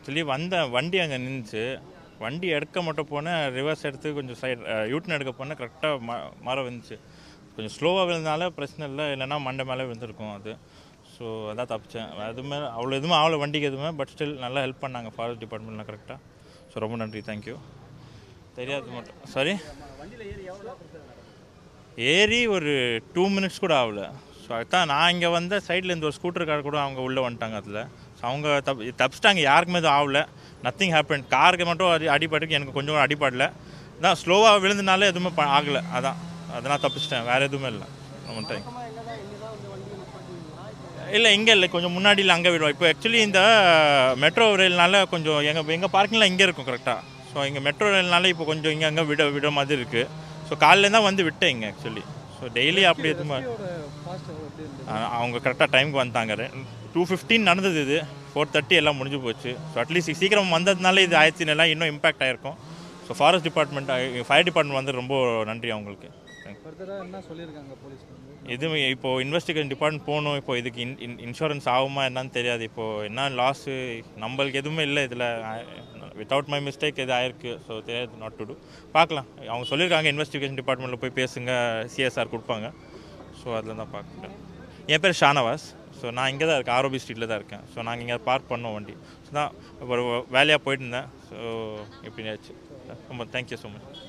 Actually வண்டி அங்கே நின்றுச்சு. வண்டி எடுக்க மட்டும் போனேன், ரிவர்ஸ் எடுத்து கொஞ்சம் சைடு யூட்டன் எடுக்க போனேன், கரெக்டாக மரம் வந்துச்சு. கொஞ்சம் ஸ்லோவாக விழுந்தனால பிரச்சனை இல்லை, இல்லைன்னா மண்டை மேலே விழுந்திருக்கும் அது. ஸோ அதான் தப்பிச்சேன். எதுவுமே அவ்வளோ எதுவுமே ஆகலை வண்டிக்கு எதுவுமே. பட் ஸ்டில் நல்லா ஹெல்ப் பண்ணாங்க ஃபாரஸ்ட் டிபார்ட்மெண்ட்லாம் கரெக்டாக. ஸோ ரொம்ப நன்றி, தேங்க்யூ. தெரியாது மட்டும் சாரி. ஏறி ஒரு 2 minutes கூட ஆகலை. ஸோ அதுதான் நான் இங்கே வந்த சைடில் இந்த ஒரு ஸ்கூட்டர் கார் கூட அவங்க உள்ளே வந்துட்டாங்க அதில். ஸோ அவங்க தப்பிச்சிட்டாங்க, யாருக்குமே எதுவும் ஆகலை, நத்திங் ஹேப்பன். காருக்கு மட்டும் அடிபட்டுக்கு, எனக்கு கொஞ்சம் அடிப்படலை தான். ஸ்லோவாக விழுந்தனால எதுவுமே ஆகலை, அதெல்லாம் தப்பிச்சிட்டேன், வேறு எதுவுமே இல்லை. ரொம்ப டைம் இல்லை, இங்கே இல்லை, கொஞ்சம் முன்னாடியில் அங்கே விடுவோம். இப்போ ஆக்சுவலி இந்த மெட்ரோ ரயில்னால கொஞ்சம் எங்கள் பார்க்கிங்லாம் இங்கே இருக்கும் கரெக்டாக. ஸோ இங்கே மெட்ரோ ரயில்னால இப்போ கொஞ்சம் இங்கே அங்கே விட மாதிரி இருக்குது. ஸோ காலையில் தான் வந்து விட்டேன் இங்கே ஆக்சுவலி. ஸோ டெய்லி அப்படி எதுவுமே அவங்க கரெக்டாக டைமுக்கு வந்தாங்க. 2:15 நடந்தது, இது 4:30 எல்லாம் முடிஞ்சு போச்சு. ஸோ அட்லீஸ்ட் சீக்கிரம் வந்ததுனால இது ஆயிடுச்சுன்னா இன்னும் இம்பாக்ட் ஆகிருக்கும். So forest department, fire department வந்து ரொம்ப நன்றி அவங்களுக்கு. எதுவும் இப்போது இன்வெஸ்டிகேஷன் டிபார்ட்மெண்ட் போகணும். இப்போ இதுக்கு இன்சூரன்ஸ் ஆகுமா என்னன்னு தெரியாது. இப்போது என்ன லாஸு நம்மளுக்கு எதுவுமே இல்லை இதில். வித்தவுட் மை மிஸ்டேக் எது ஆயிருக்கு. ஸோ தெரியாது, நாட் டு டூ. பார்க்கலாம், அவங்க சொல்லியிருக்காங்க இன்வெஸ்டிகேஷன் டிபார்ட்மெண்ட்டில் போய் பேசுங்க, சிஎஸ்ஆர் கொடுப்பாங்க. ஸோ அதில் தான் பார்க்குறேன். என் பேர் ஷானவாஸ். ஸோ நான் இங்கே தான் இருக்கேன், ஆர்ஓபி ஸ்ட்ரீட்டில் தான் இருக்கேன். ஸோ நாங்கள் இங்கே பார்க் பண்ணோம் வண்டி. ஸோ தான் ஒரு வேலையாக போயிட்டு இருந்தேன். ஸோ எப்படின்னாச்சு. ரொம்ப தேங்க்யூ ஸோ மச்.